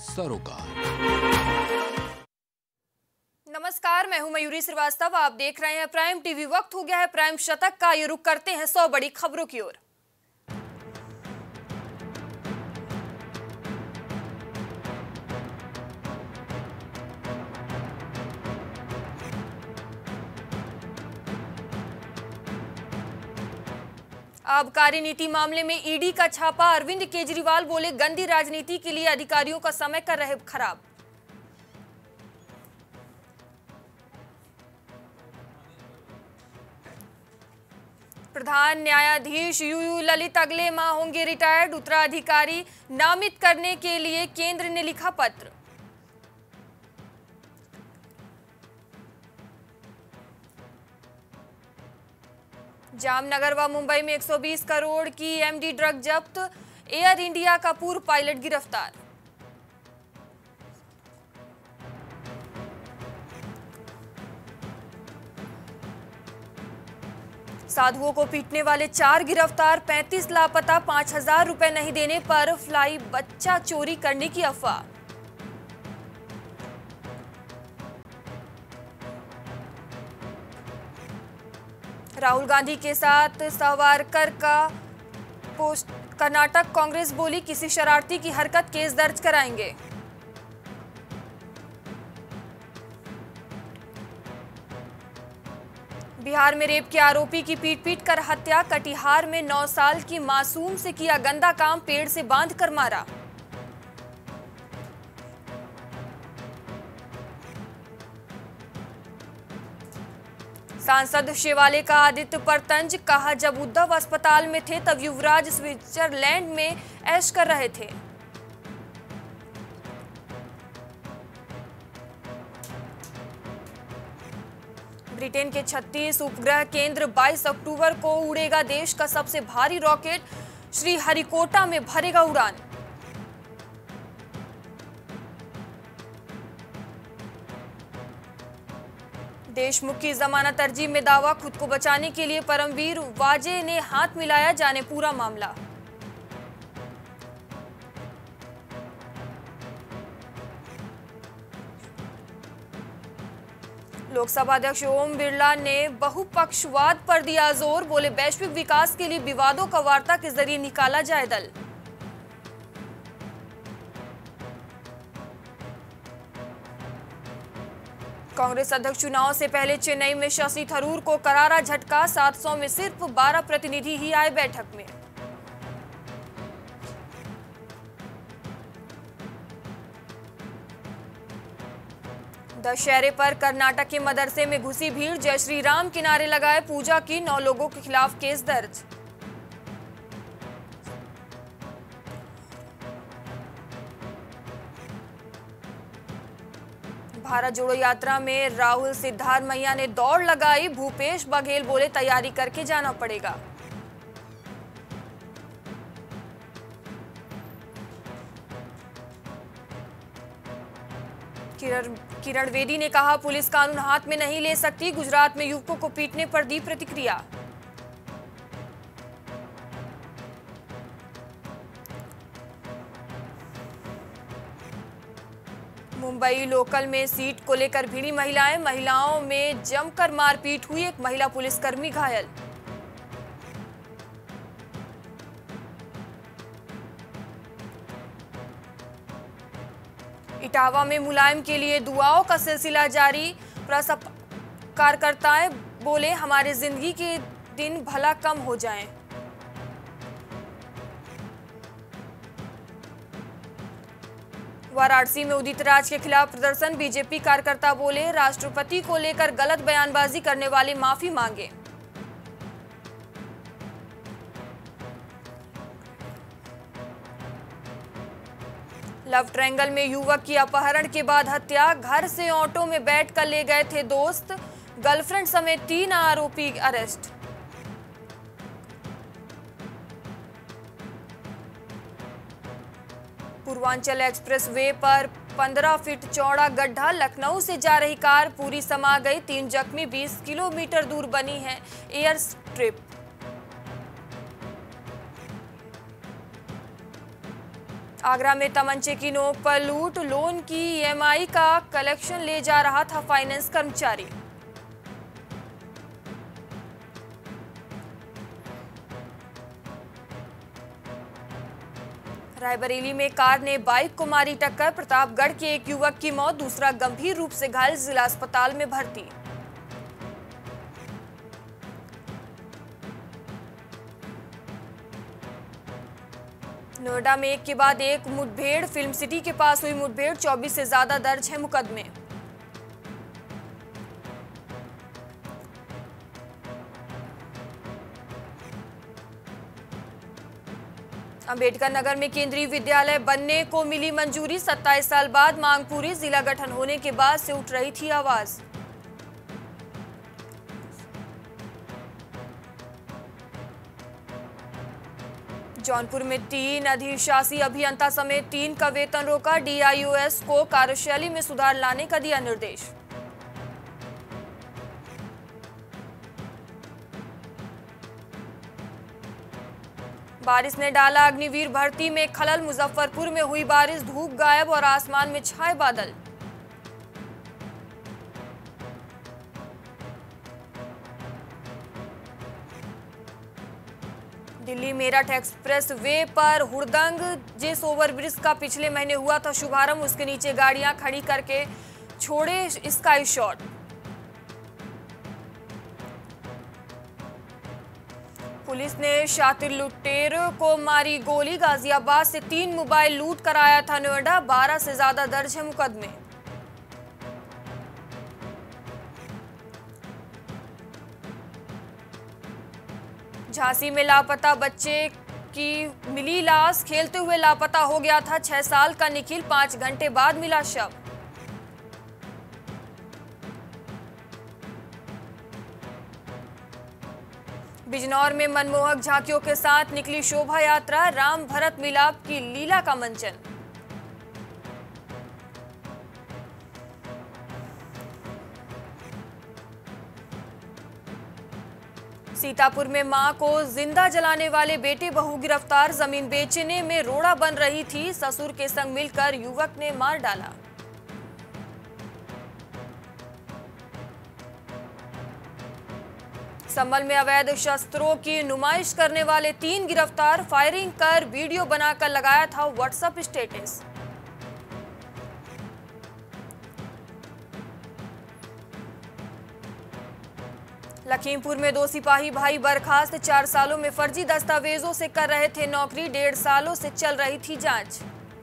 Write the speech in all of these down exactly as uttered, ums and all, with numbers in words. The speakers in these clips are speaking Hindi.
सरोकार। नमस्कार, मैं हूं मयूरी श्रीवास्तव। आप देख रहे हैं प्राइम टीवी। वक्त हो गया है प्राइम शतक का। ये रुख करते हैं सौ बड़ी खबरों की ओर। आबकारी नीति मामले में ईडी का छापा। अरविंद केजरीवाल बोले, गंदी राजनीति के लिए अधिकारियों का समय कर रहे खराब। प्रधान न्यायाधीश यू यू ललित अगले माह होंगे रिटायर्ड। उत्तराधिकारी नामित करने के लिए केंद्र ने लिखा पत्र। जामनगर व मुंबई में एक सौ बीस करोड़ की एमडी ड्रग जब्त। एयर इंडिया का पूर्व पायलट गिरफ्तार। साधुओं को पीटने वाले चार गिरफ्तार। पैंतीस लापता। पांच हजार रुपए नहीं देने पर फ्लाई बच्चा चोरी करने की अफवाह। राहुल गांधी के साथ सावरकर का पोस्ट। कर्नाटक कांग्रेस बोली, किसी शरारती की हरकत केस दर्ज कराएंगे। बिहार में रेप के आरोपी की पीट पीट कर हत्या। कटिहार में नौ साल की मासूम से किया गंदा काम, पेड़ से बांध कर मारा। सांसद शिवाले का आदित्य पर तंज। कहा, जब उद्धव अस्पताल में थे तब युवराज स्विट्जरलैंड में ऐश कर रहे थे। ब्रिटेन के छत्तीस उपग्रह केंद्र। बाईस अक्टूबर को उड़ेगा देश का सबसे भारी रॉकेट। श्रीहरिकोटा में भरेगा उड़ान। देशमुख की जमानत अर्जी में दावा। खुद को बचाने के लिए परमवीर वाजे ने हाथ मिलाया। जाने पूरा मामला। लोकसभा अध्यक्ष ओम बिरला ने बहुपक्षवाद पर दिया जोर। बोले, वैश्विक विकास के लिए विवादों का वार्ता के जरिए निकाला जाए दल। कांग्रेस अध्यक्ष चुनाव से पहले चेन्नई में शशि थरूर को करारा झटका। सात सौ में सिर्फ बारह प्रतिनिधि ही आए बैठक में। दशहरे पर कर्नाटक के मदरसे में घुसी भीड़। जय श्री राम के नारे लगाए, पूजा की। नौ लोगों के खिलाफ केस दर्ज। भारत जोड़ो यात्रा में राहुल सिद्धार्थ मैया ने दौड़ लगाई। भूपेश बघेल बोले, तैयारी करके जाना पड़ेगा। किरण किरण बेदी ने कहा, पुलिस कानून हाथ में नहीं ले सकती। गुजरात में युवकों को पीटने पर दी प्रतिक्रिया। मुंबई लोकल में सीट को लेकर भिड़ी महिलाएं। महिलाओं में जमकर मारपीट हुई। एक महिला पुलिसकर्मी घायल। इटावा में मुलायम के लिए दुआओं का सिलसिला जारी। प्रसप कार्यकर्ताएं बोले, हमारे जिंदगी के दिन भला कम हो जाएं। वाराणसी में उदित राज के खिलाफ प्रदर्शन। बीजेपी कार्यकर्ता बोले, राष्ट्रपति को लेकर गलत बयानबाजी करने वाले माफी मांगे। लव ट्रायंगल में युवक की अपहरण के बाद हत्या। घर से ऑटो में बैठकर ले गए थे दोस्त। गर्लफ्रेंड समेत तीन आरोपी अरेस्ट। पूर्वांचल एक्सप्रेस वे पर पंद्रह फीट चौड़ा गड्ढा। लखनऊ से जा रही कार पूरी समा गई। तीन जख्मी। बीस किलोमीटर दूर बनी है एयर स्ट्रिप। आगरा में तमंचे की नोक पर लूट, लोन की ईएमआई का कलेक्शन ले जा रहा था फाइनेंस कर्मचारी। रायबरेली में कार ने बाइक को मारी टक्कर, प्रतापगढ़ के एक युवक की मौत, दूसरा गंभीर रूप से घायल, जिला अस्पताल में भर्ती। नोएडा में एक के बाद एक मुठभेड़, फिल्म सिटी के पास हुई मुठभेड़, चौबीस से ज्यादा दर्ज है मुकदमे। अंबेडकर नगर में केंद्रीय विद्यालय बनने को मिली मंजूरी, सत्ताईस साल बाद मांग पूरी, जिला गठन होने के बाद से उठ रही थी आवाज। जौनपुर में तीन अधिशासी अभियंता समेत तीन का वेतन रोका, डीआईओएस को कार्यशैली में सुधार लाने का दिया निर्देश। बारिश ने डाला अग्निवीर भर्ती में खलल, मुजफ्फरपुर में हुई बारिश, धूप गायब और आसमान में छाए बादल। दिल्ली मेरठ एक्सप्रेस वे पर हुड़दंग, जिस ओवरब्रिज का पिछले महीने हुआ था शुभारंभ, उसके नीचे गाड़ियां खड़ी करके छोड़े स्काई शॉट। पुलिस ने शातिर लुटेरों को मारी गोली, गाजियाबाद से तीन मोबाइल लूट कराया था नोएडा, बारह से ज्यादा दर्ज है मुकदमे। झांसी में लापता बच्चे की मिली लाश, खेलते हुए लापता हो गया था छह साल का निखिल, पांच घंटे बाद मिला शव। बिजनौर में मनमोहक झांकियों के साथ निकली शोभा यात्रा, राम भरत मिलाप की लीला का मंचन। सीतापुर में मां को जिंदा जलाने वाले बेटे बहू गिरफ्तार, जमीन बेचने में रोड़ा बन रही थी, ससुर के संग मिलकर युवक ने मार डाला। संभल में अवैध शस्त्रों की नुमाइश करने वाले तीन गिरफ्तार, फायरिंग कर वीडियो बनाकर लगाया था व्हाट्सएप स्टेटस। लखीमपुर में दो सिपाही भाई बर्खास्त, चार सालों में फर्जी दस्तावेजों से कर रहे थे नौकरी, डेढ़ सालों से चल रही थी जांच।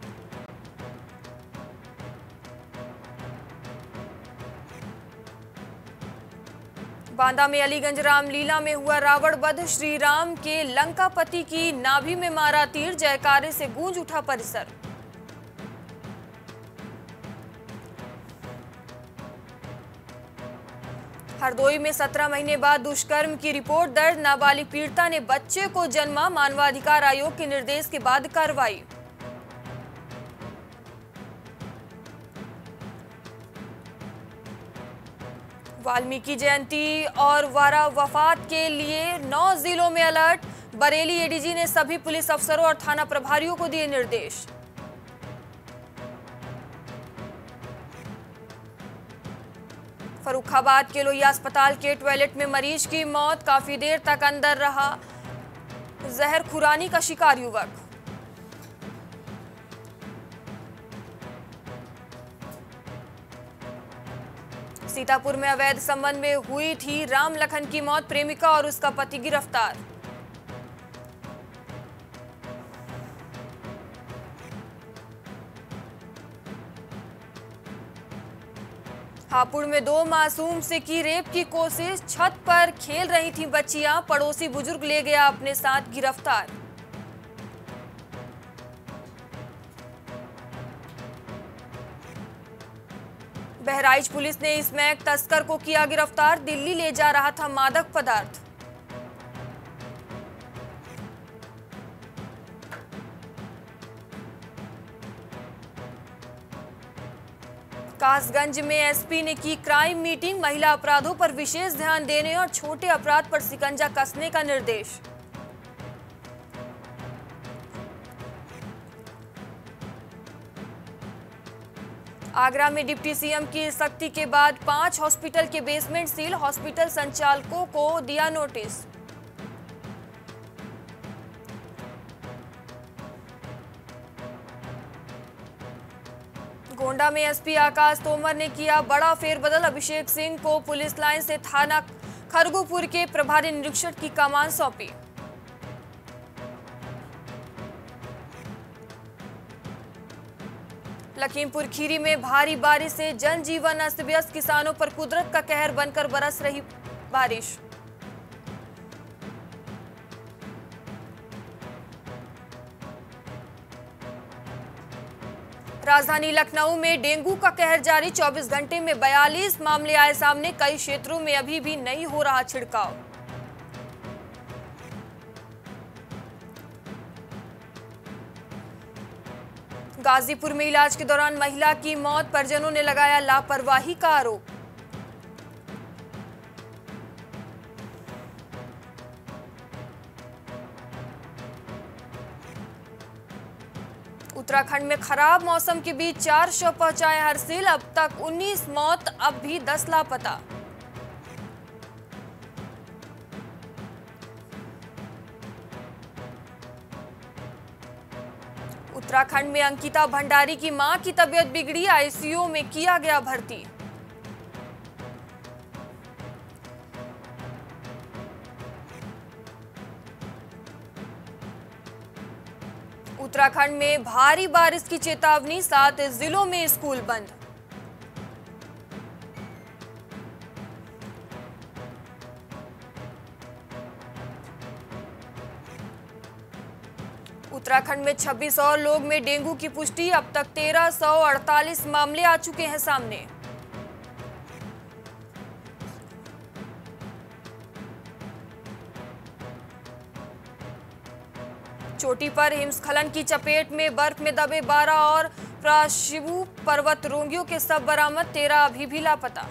बांदा में अलीगंज रामलीला में हुआ रावण वध, श्री राम के लंकापति की नाभि में मारा तीर, जयकारे से गूंज उठा परिसर। हरदोई में सत्रह महीने बाद दुष्कर्म की रिपोर्ट दर्ज, नाबालिग पीड़िता ने बच्चे को जन्मा, मानवाधिकार आयोग के निर्देश के बाद कार्रवाई। वाल्मीकि जयंती और वारा वफात के लिए नौ जिलों में अलर्ट, बरेली एडीजी ने सभी पुलिस अफसरों और थाना प्रभारियों को दिए निर्देश। फर्रुखाबाद के लोहिया अस्पताल के टॉयलेट में मरीज की मौत, काफी देर तक अंदर रहा, जहर खुरानी का शिकार युवक। सीतापुर में अवैध संबंध में हुई थी राम लखन की मौत, प्रेमिका और उसका पति गिरफ्तार। हापुड़ में दो मासूम से की रेप की कोशिश, छत पर खेल रही थी बच्चियां, पड़ोसी बुजुर्ग ले गया अपने साथ, गिरफ्तार। बहराइच पुलिस ने स्मैक तस्कर को किया गिरफ्तार, दिल्ली ले जा रहा था मादक पदार्थ। कासगंज में एसपी ने की क्राइम मीटिंग, महिला अपराधों पर विशेष ध्यान देने और छोटे अपराध पर शिकंजा कसने का निर्देश। आगरा में डिप्टी सीएम की सख्ती के बाद पांच हॉस्पिटल के बेसमेंट सील, हॉस्पिटल संचालकों को दिया नोटिस। गोंडा में एसपी आकाश तोमर ने किया बड़ा फेरबदल, अभिषेक सिंह को पुलिस लाइन से थाना खरगुपुर के प्रभारी निरीक्षक की कमान सौंपी। लखीमपुर खीरी में भारी बारिश से जनजीवन अस्त व्यस्त, किसानों पर कुदरत का कहर बनकर बरस रही बारिश। राजधानी लखनऊ में डेंगू का कहर जारी, चौबीस घंटे में बयालीस मामले आए सामने, कई क्षेत्रों में अभी भी नहीं हो रहा छिड़काव। गाजीपुर में इलाज के दौरान महिला की मौत, परिजनों ने लगाया लापरवाही का आरोप। उत्तराखंड में खराब मौसम के बीच चार शव पहुंचाए हरसिल, अब तक उन्नीस मौत, अब भी दस लापता। उत्तराखंड में अंकिता भंडारी की मां की तबीयत बिगड़ी, आईसीयू में किया गया भर्ती। उत्तराखंड में भारी बारिश की चेतावनी, सात जिलों में स्कूल बंद। उत्तराखंड में छब्बीस और लोग में डेंगू की पुष्टि, अब तक तेरह सौ अड़तालीस मामले आ चुके हैं सामने। चोटी पर हिमस्खलन की चपेट में बर्फ में दबे बारह और प्राशिबू पर्वत रोगियों के शव बरामद, तेरह अभी भी लापता।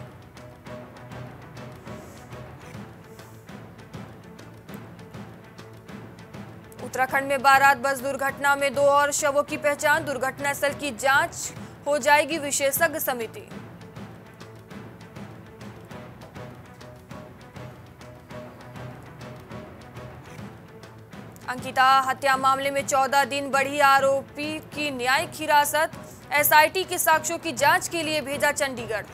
उत्तराखंड में बारात बस दुर्घटना में दो और शवों की पहचान, दुर्घटना स्थल की जांच हो जाएगी विशेषज्ञ समिति। अंकिता हत्या मामले में चौदह दिन बढ़ी आरोपी की न्यायिक हिरासत, एसआईटी के साक्ष्यों की जांच के लिए भेजा चंडीगढ़।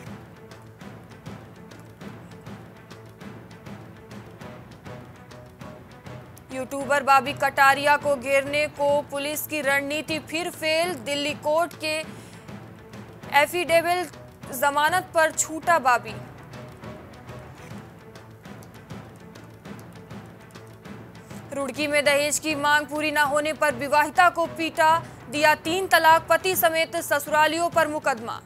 यूट्यूबर बॉबी कटारिया को घेरने को पुलिस की रणनीति फिर फेल, दिल्ली कोर्ट के एफिडेविट जमानत पर छूटा बॉबी। रुड़की में दहेज की मांग पूरी न होने पर विवाहिता को पीटा, दिया तीन तलाक, पति समेत ससुरालियों पर मुकदमा।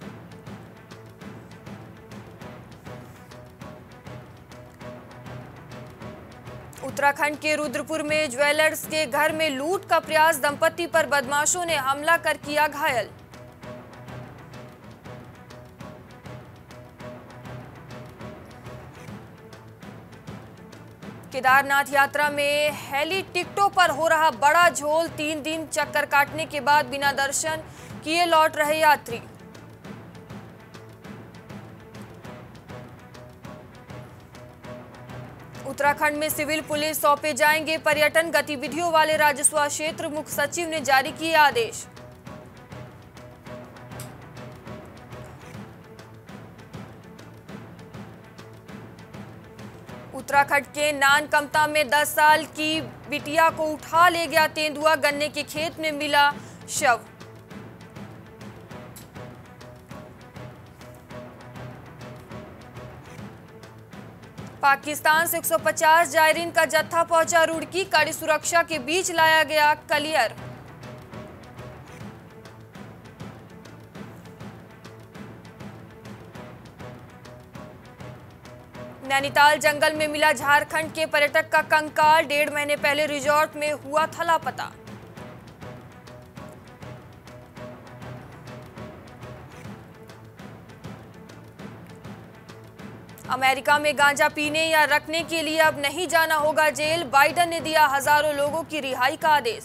उत्तराखंड के रुद्रपुर में ज्वेलर्स के घर में लूट का प्रयास, दंपति पर बदमाशों ने हमला कर किया घायल। केदारनाथ यात्रा में हेली टिकटों पर हो रहा बड़ा झोल, तीन दिन चक्कर काटने के बाद बिना दर्शन किए लौट रहे यात्री। उत्तराखंड में सिविल पुलिस सौंपे जाएंगे पर्यटन गतिविधियों वाले राजस्व क्षेत्र, मुख्य सचिव ने जारी किए आदेश। उत्तराखंड के नानकमता में दस साल की बिटिया को उठा ले गया तेंदुआ, गन्ने के खेत में मिला शव। पाकिस्तान से एक सौ पचास जायरीन का जत्था पहुंचा रुड़की, कड़ी सुरक्षा के बीच लाया गया क्लियर। नैनीताल जंगल में मिला झारखंड के पर्यटक का कंकाल, डेढ़ महीने पहले रिजॉर्ट में हुआ था लापता। अमेरिका में गांजा पीने या रखने के लिए अब नहीं जाना होगा जेल, बाइडेन ने दिया हजारों लोगों की रिहाई का आदेश।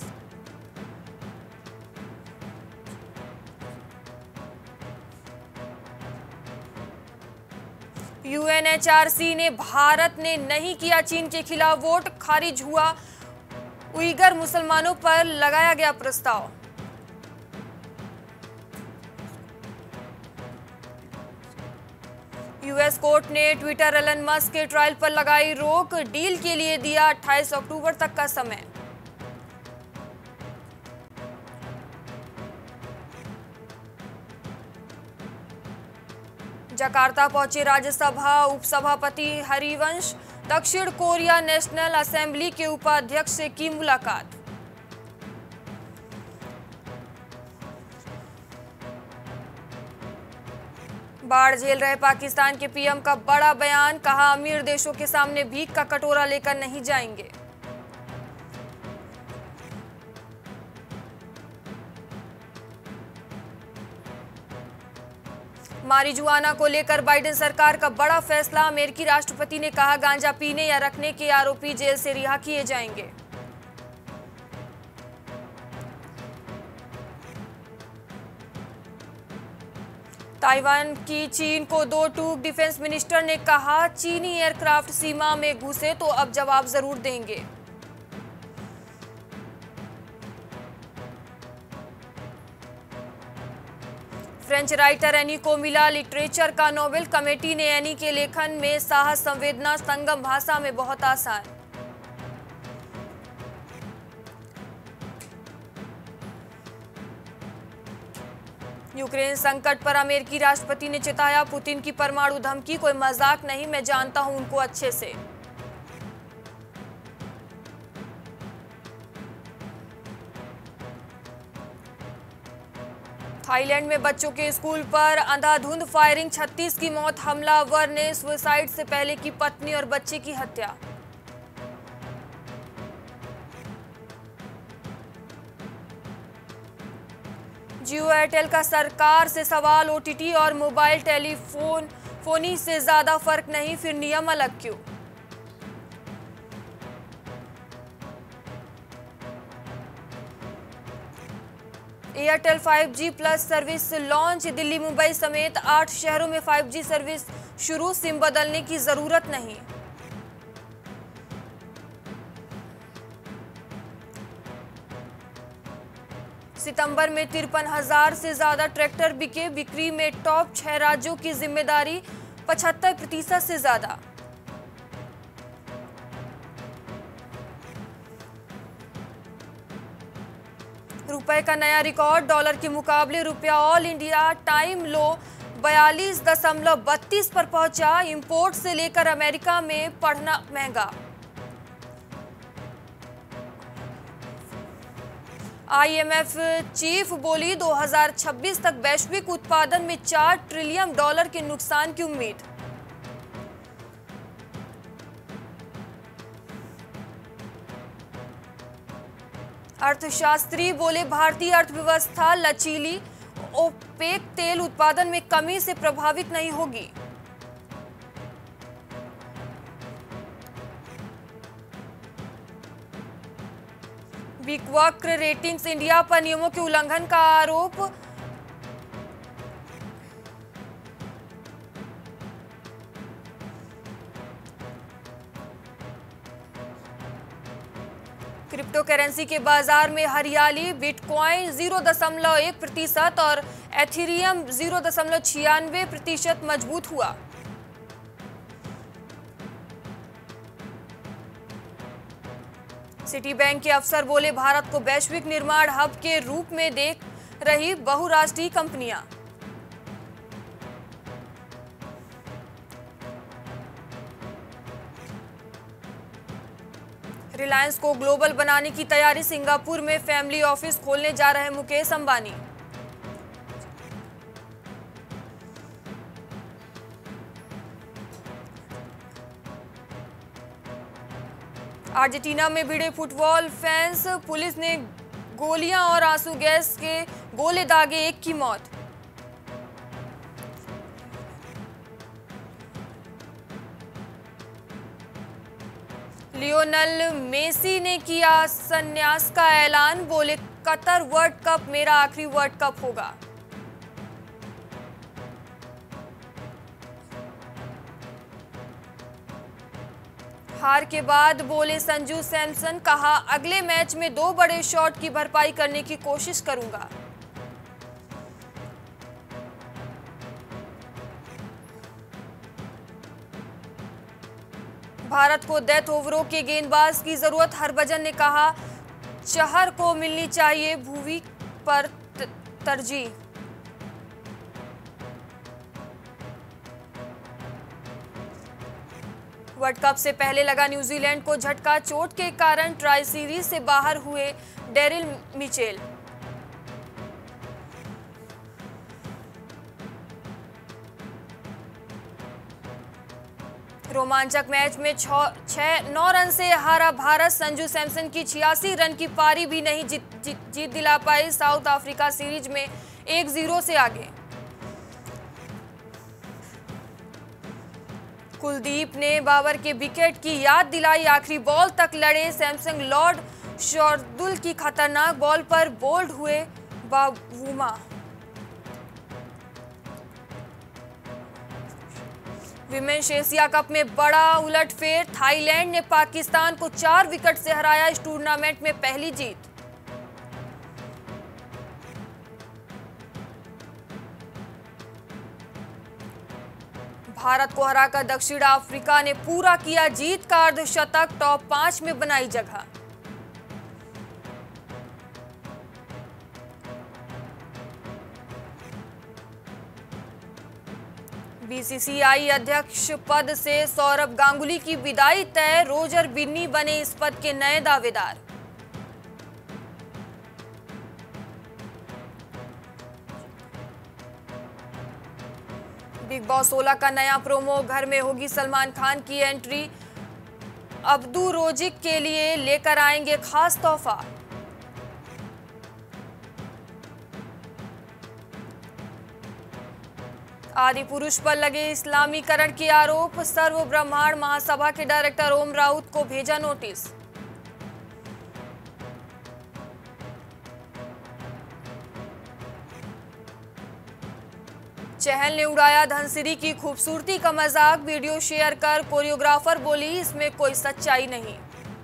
यूएनएचआरसी ने भारत ने नहीं किया चीन के खिलाफ वोट, खारिज हुआ उइगर मुसलमानों पर लगाया गया प्रस्ताव। यूएस कोर्ट ने ट्विटर एलन मस्क के ट्रायल पर लगाई रोक, डील के लिए दिया अट्ठाईस अक्टूबर तक का समय। जकार्ता पहुंचे राज्यसभा उपसभापति हरिवंश, दक्षिण कोरिया नेशनल असेंबली के उपाध्यक्ष से की मुलाकात। बाढ़ झेल रहे पाकिस्तान के पीएम का बड़ा बयान, कहा अमीर देशों के सामने भीख का कटोरा लेकर नहीं जाएंगे। मारिजुआना को लेकर बाइडेन सरकार का बड़ा फैसला, अमेरिकी राष्ट्रपति ने कहा गांजा पीने या रखने के आरोपी जेल से रिहा किए जाएंगे। ताइवान की चीन को दो टूक, डिफेंस मिनिस्टर ने कहा चीनी एयरक्राफ्ट सीमा में घुसे तो अब जवाब जरूर देंगे। फ्रेंच राइटर एनी को मिला लिटरेचर का नोबेल, कमेटी ने एनी के लेखन में साहस, संवेदना, संगम भाषा में बहुत आसान। यूक्रेन संकट पर अमेरिकी राष्ट्रपति ने चिताया पुतिन की परमाणु धमकी कोई मजाक नहीं, मैं जानता हूं उनको अच्छे से। थाईलैंड में बच्चों के स्कूल पर अंधाधुंध फायरिंग, छत्तीस की मौत, हमलावर ने सुसाइड से पहले की पत्नी और बच्चे की हत्या। जियो एयरटेल का सरकार से सवाल, ओटीटी और मोबाइल टेलीफोन फोनी से ज्यादा फर्क नहीं, फिर नियम अलग क्यों। Airtel five G plus service launch, Delhi Mumbai समेत आठ शहरों में फाइव जी सर्विस शुरू, सिम बदलने की जरूरत नहीं। सितंबर में तिरपन हजार से ज्यादा ट्रैक्टर बिके, बिक्री में टॉप छह राज्यों की जिम्मेदारी पचहत्तर प्रतिशत से ज्यादा। रुपए का नया रिकॉर्ड, डॉलर के मुकाबले रुपया ऑल इंडिया टाइम लो बयालीस दशमलव बत्तीस पर पहुंचा, इंपोर्ट से लेकर अमेरिका में पढ़ना महंगा। आईएमएफ चीफ बोली दो हज़ार छब्बीस तक वैश्विक उत्पादन में चार ट्रिलियन डॉलर के नुकसान की उम्मीद। अर्थशास्त्री बोले भारतीय अर्थव्यवस्था लचीली, ओपेक तेल उत्पादन में कमी से प्रभावित नहीं होगी। बिगवक्र रेटिंग्स इंडिया पर नियमों के उल्लंघन का आरोप, क्रिप्टो करेंसी के बाजार में हरियाली, बिटकॉइन जीरो दशमलव एक प्रतिशत और एथेरियम जीरो दशमलव छियानवे प्रतिशत मजबूत हुआ। सिटी बैंक के अफसर बोले भारत को वैश्विक निर्माण हब के रूप में देख रही बहुराष्ट्रीय कंपनियां। रिलायंस को ग्लोबल बनाने की तैयारी, सिंगापुर में फैमिली ऑफिस खोलने जा रहे मुकेश अंबानी। अर्जेंटीना में भिड़े फुटबॉल फैंस, पुलिस ने गोलियां और आंसू गैस के गोले दागे, एक की मौत। लियोनेल मेसी ने किया संन्यास का ऐलान, बोले कतर वर्ल्ड कप मेरा आखिरी वर्ल्ड कप होगा। हार के बाद बोले संजू सैमसन, कहा अगले मैच में दो बड़े शॉट की भरपाई करने की कोशिश करूंगा। भारत को डेथ ओवरों के गेंदबाज की जरूरत, हरभजन ने कहा चहर को मिलनी चाहिए भुवी पर तरजीह। वर्ल्ड कप से पहले लगा न्यूजीलैंड को झटका, चोट के कारण ट्राई सीरीज से बाहर हुए डेरिल मिचेल। रोमांचक मैच में छह नौ रन से हारा भारत, संजू सैमसन की छियासी रन की पारी भी नहीं जीत, जीत, जीत दिला पाई साउथ अफ्रीका सीरीज में एक जीरो से आगे। कुलदीप ने बाबर के विकेट की याद दिलाई, आखिरी बॉल तक लड़े सैमसन, लॉर्ड शार्दुल की खतरनाक बॉल पर बोल्ड हुए बावुमा। विमेंस एशिया कप में बड़ा उलटफेर, थाईलैंड ने पाकिस्तान को चार विकेट से हराया, इस टूर्नामेंट में पहली जीत। भारत को हराकर दक्षिण अफ्रीका ने पूरा किया जीत का अर्धशतक, टॉप पांच में बनाई जगह। बीसीसीआई अध्यक्ष पद से सौरभ गांगुली की विदाई तय, रोजर बिन्नी बने इस पद के नए दावेदार। बिग बॉस सोलह का नया प्रोमो, घर में होगी सलमान खान की एंट्री, अब्दू रोजिक के लिए लेकर आएंगे खास तोहफा। आदि पुरुष पर लगे इस्लामीकरण के आरोप, सर्व ब्रह्मांड महासभा के डायरेक्टर ओम राउत को भेजा नोटिस। चहल ने उड़ाया धनसिरी की खूबसूरती का मजाक, वीडियो शेयर कर कोरियोग्राफर बोली इसमें कोई सच्चाई नहीं।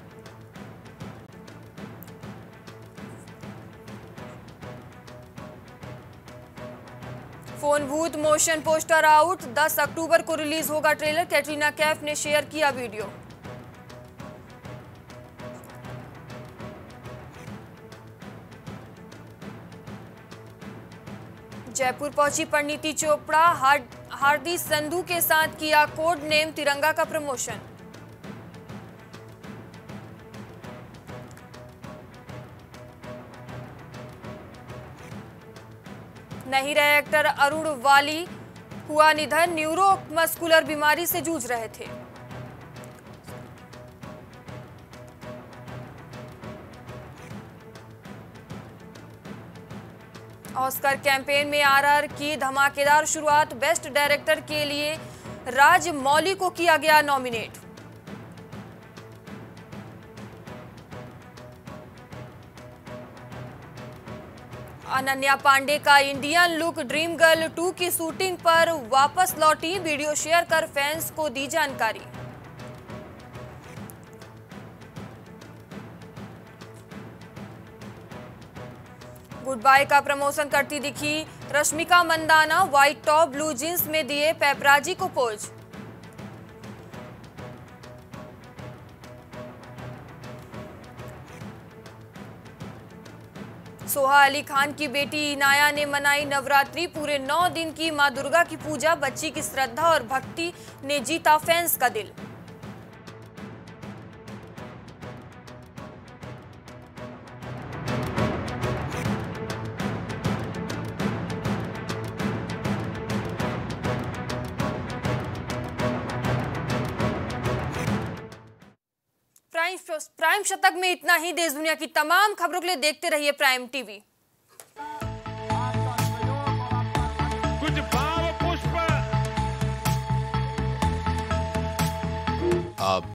फोन भूत मोशन पोस्टर आउट, दस अक्टूबर को रिलीज होगा ट्रेलर, कैटरीना कैफ ने शेयर किया वीडियो। जयपुर पहुंची परिणीति चोपड़ा, हार्दिक संधू के साथ किया कोड नेम तिरंगा का प्रमोशन। नहीं रहे एक्टर अरुण वाली, हुआ निधन, न्यूरोमस्कुलर बीमारी से जूझ रहे थे। ऑस्कर कैंपेन में आरआर की धमाकेदार शुरुआत, बेस्ट डायरेक्टर के लिए राजमौली को किया गया नॉमिनेट। अनन्या पांडे का Indian look, dream girl two की शूटिंग पर वापस लौटी, वीडियो शेयर कर फैंस को दी जानकारी। गुड बाय का प्रमोशन करती दिखी Rashmika Mandanna, white top blue jeans में दिए पेपराजी को पोज। सोहा अली खान की बेटी इनाया ने मनाई नवरात्रि, पूरे नौ दिन की मां दुर्गा की पूजा, बच्ची की श्रद्धा और भक्ति ने जीता फैंस का दिल। प्राइम शतक में इतना ही। देश दुनिया की तमाम खबरों के लिए देखते रहिए प्राइम टीवी। कुछ भाव पुष्प आप